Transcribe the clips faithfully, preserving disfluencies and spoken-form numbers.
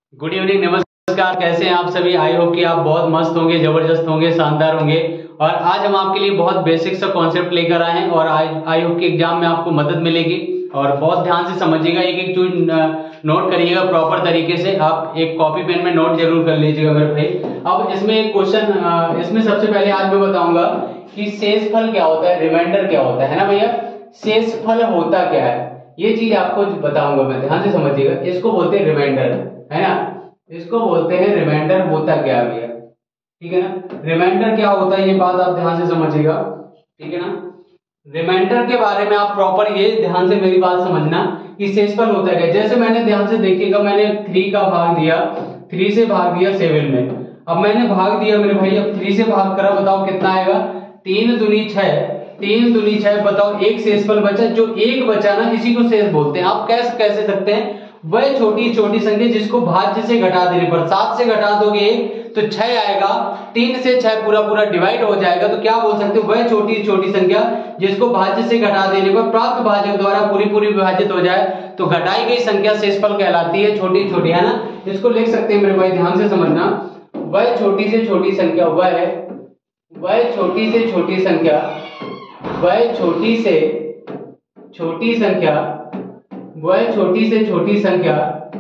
Good evening, नमस्कार। कैसे हैं आप सभी? आई होप कि आप बहुत मस्त होंगे, जबरदस्त होंगे, शानदार होंगे। और आज हम आपके लिए बहुत बेसिक सा कॉन्सेप्ट लेकर आए हैं और आज आई होप कि एग्जाम में आपको मदद मिलेगी। और बहुत ध्यान से समझिएगा, एक एक चीज नोट करिएगा प्रॉपर तरीके से। आप एक कॉपी पेन में नोट जरूर कर लीजिएगा मेरे भाई। अब इसमें एक क्वेश्चन, इसमें सबसे पहले आज मैं बताऊंगा कि शेषफल क्या होता है, रिमाइंडर क्या होता है ना भैया। शेषफल होता क्या है ये चीज आपको बताऊंगा मैं, ध्यान से समझिएगा। इसको बोलते हैं रिमाइंडर, है ना। इसको बोलते हैं रिमाइंडर। होता क्या है भैया, ठीक है ना। रिमाइंडर क्या होता है ये बात आप ध्यान से समझिएगा, ठीक है ना। रिमाइंडर के बारे में आप प्रॉपर ये ध्यान से मेरी बात समझना कि शेषफल होता है। जैसे मैंने ध्यान से देखिएगा, मैंने थ्री का भाग दिया, थ्री से भाग दिया सेवन में। अब मैंने भाग दिया मेरे भाई, अब थ्री से भाग करा, बताओ कितना आएगा। तीन दूनी छह, तीन दूनी छह, बताओ एक शेषफल बचा। जो एक बचा ना, इसी को शेष बोलते हैं। आप कैसे कैसे सकते हैं, वह छोटी छोटी संख्या जिसको भाज्य से घटा देने पर, सात से घटा दोगे तो छह आएगा, तीन से छह पूरा पूरा डिवाइड हो जाएगा, तो क्या बोल सकते हो, वह छोटी छोटी संख्या जिसको भाज्य से घटा देने पर प्राप्त भाजक द्वारा पूरी पूरी विभाजित हो जाए तो घटाई गई संख्या शेषफल कहलाती है। छोटी छोटी, है ना। इसको लिख सकते हैं मेरे भाई, ध्यान से समझना। वह छोटी से छोटी संख्या, वह वह छोटी से छोटी संख्या, वह छोटी से छोटी संख्या, वह छोटी से छोटी संख्या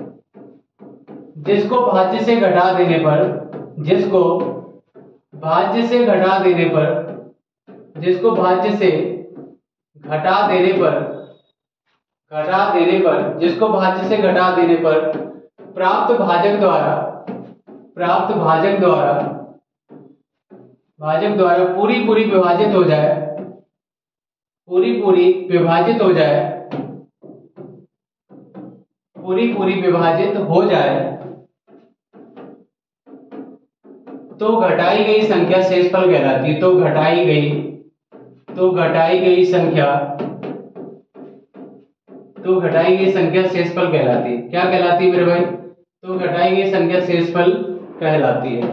जिसको भाज्य से घटा देने पर, जिसको भाज्य से घटा देने पर, जिसको भाज्य से घटा देने पर, घटा देने पर, जिसको भाज्य से घटा देने पर प्राप्त भाजक द्वारा, प्राप्त भाजक द्वारा, भाजक द्वारा पूरी पूरी विभाजित हो जाए, पूरी पूरी विभाजित हो जाए, पूरी पूरी विभाजित हो जाए तो घटाई गई संख्या शेषफल कहलाती है। तो घटाई गई, तो घटाई गई संख्या, तो घटाई गई संख्या शेषफल कहलाती है। क्या कहलाती है मेरे भाई? तो घटाई गई संख्या शेषफल कहलाती है,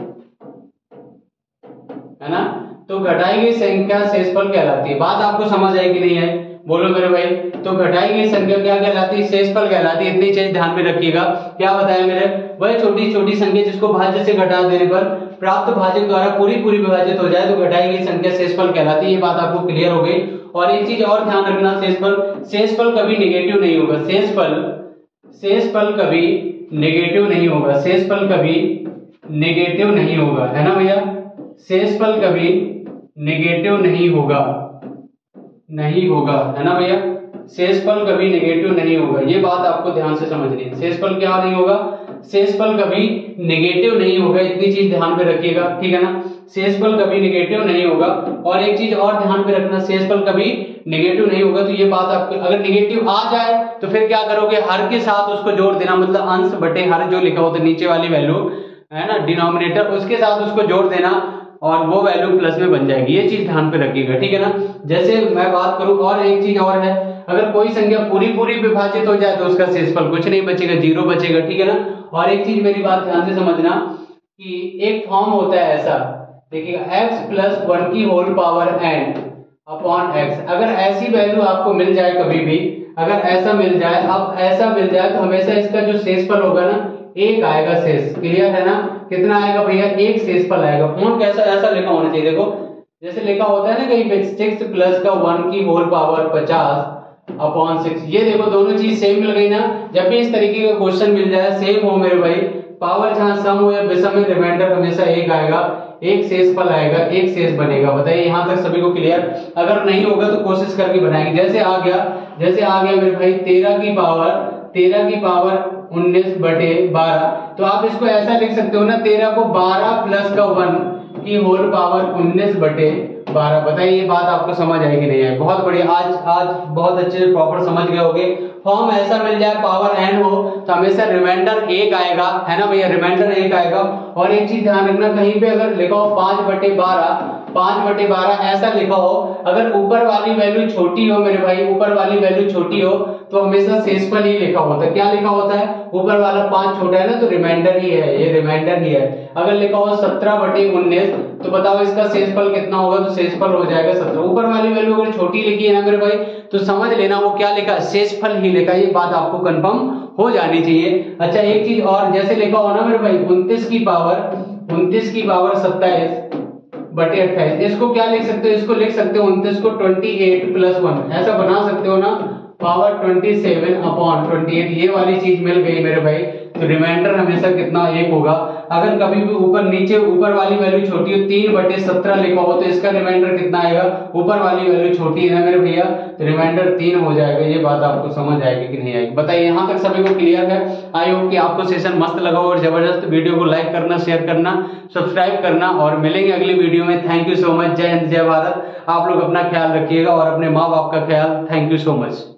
है ना। तो घटाई गई संख्या शेषफल कहलाती है। बात आपको समझ आई कि नहीं है, बोलो मेरे भाई। तो घटाई गई संख्या क्या कहलाती है? शेषफल कहलाती है। इतनी चीज ध्यान में रखिएगा। क्या बताया मेरे? वह छोटी छोटी संख्या जिसको भाज्य से घटा देने पर प्राप्त भाजक द्वारा पूरी पूरी विभाजित हो जाए तो घटाई गई संख्या शेषफल कहलाती है। ये बात आपको क्लियर हो गई। और एक चीज और ध्यान रखना, शेषफल शेषफल कभी नेगेटिव नहीं होगा। शेषफल शेषफल कभी नेगेटिव नहीं होगा। शेषफल कभी नेगेटिव नहीं होगा, है ना भैया। शेषफल कभी नेगेटिव नहीं होगा, नहीं होगा, है ना भैया। शेषफल कभी नेगेटिव नहीं होगा, ये बात आपको ध्यान से समझनी है। शेषफल क्या नहीं होगा? शेषफल कभी नेगेटिव नहीं होगा। इतनी चीज ध्यान में रखिएगा, ठीक है ना। शेषफल कभी नेगेटिव नहीं होगा। और एक चीज और ध्यान में रखना, शेषफल कभी नेगेटिव नहीं होगा। तो ये बात आपको, अगर नेगेटिव आ जाए तो फिर क्या करोगे, हर के साथ उसको जोड़ देना। मतलब अंश बटे हर जो लिखा होता है नीचे वाली वैल्यू, है ना, डिनोमिनेटर, उसके साथ उसको जोड़ देना और वो वैल्यू प्लस में बन जाएगी। ये चीज ध्यान पे रखिएगा, ठीक है ना। जैसे मैं बात करूं, और एक चीज और है, अगर कोई संख्या पूरी पूरी विभाजित हो जाए तो उसका शेषफल कुछ नहीं बचेगा, जीरो बचेगा, ठीक है ना। और एक चीज मेरी बात ध्यान से समझना कि एक फॉर्म होता है ऐसा, देखिएगा, x प्लस वन की whole power n upon x। अगर ऐसी वैल्यू आपको मिल जाए कभी भी, अगर ऐसा मिल जाए, अब ऐसा मिल जाए तो हमेशा इसका जो शेषफल होगा ना, एक आएगा शेष। क्लियर है ना। कितना आएगा भैया? एक शेषफल आएगा। फोन कैसा, ऐसा लिखा होना चाहिए। देखो जैसे लिखा होता है ना कहीं पे, सिक्स प्लस का वन की होल पावर पचास अपॉन सिक्स। ये देखो दोनों चीज सेम मिल गई ना। जब भी इस तरीके का क्वेश्चन मिल जाए, सेम हो मेरे भाई, पावर जहां सम हो या विषम में, रिमाइंडर हमेशा एक आएगा, एक शेषफल आएगा, एक शेष बनेगा। बताइए यहां तक सभी को क्लियर? अगर नहीं होगा तो कोशिश करके बनाएंगे। जैसे आ गया, जैसे आ गया मेरे भाई तेरह की पावर, तेरह की पावर उन्नीस बटे बारह। तो आप इसको ऐसा लिख सकते हो ना, तेरह को बारह प्लस का वन की होल पावर उन्नीस बटे बारह। बताइए ये बात आपको समझ आई कि नहीं है? बहुत बढ़िया, आज आज बहुत अच्छे से प्रॉपर समझ गए होगे। फॉर्म ऐसा मिल जाए, पावर एन हो, तो हमेशा रिमाइंडर एक आएगा, है ना भैया, रिमाइंडर एक आएगा। और एक चीज ध्यान रखना, कहीं पे अगर लिखा हो पांच बटे बारह, पांच बटे बारह ऐसा लिखा हो, अगर ऊपर वाली वैल्यू छोटी हो मेरे भाई, ऊपर वाली वैल्यू छोटी हो तो हमेशा शेषफल ही लिखा होता है। क्या लिखा होता है? ऊपर वाला पांच छोटा है ना तो रिमाइंडर ही है, ये रिमाइंडर ही है। अगर लिखा हो सत्रह बटे उन्नीस तो बताओ इसका शेषफल कितना होगा? तो शेषफल हो जाएगा सत्रह। ऊपर वाली वैल्यू अगर छोटी लिखी है ना मेरे भाई तो समझ लेना वो क्या लिखा है? शेषफल ही लिखा है। ये बात आपको कंफर्म हो जानी चाहिए। अच्छा एक चीज और, जैसे लिखा हो ना मेरे भाई उनतीस की पावर उनतीस की पावर सत्ताईस बटे अट्ठाईस, इसको क्या लिख सकते हो? इसको लिख सकते हो उनतीस को अट्ठाईस प्लस वन, ऐसा बना सकते हो ना, पावर सत्ताईस अपॉन अट्ठाईस। ये वाली चीज मिल गई मेरे भाई, तो रिमाइंडर हमेशा कितना? एक होगा। अगर कभी भी ऊपर नीचे ऊपर वाली वैल्यू छोटी हो, तीन बटे सत्रह लिखा हो तो इसका रिमाइंडर कितना आएगा? ऊपर वाली वैल्यू छोटी है ना मेरे भैया, तो रिमाइंडर तीन हो जाएगा। ये बात आपको समझ आएगी कि नहीं आएगी? बताइए, यहाँ तक सभी को क्लियर है? आई होप कि आपको सेशन मस्त लगा हो और जबरदस्त। वीडियो को लाइक करना, शेयर करना, सब्सक्राइब करना और मिलेंगे अगली वीडियो में। Thank you so much. जय हिंद, जय भारत। आप लोग अपना ख्याल रखिएगा और अपने माँ बाप का ख्याल। Thank you so much.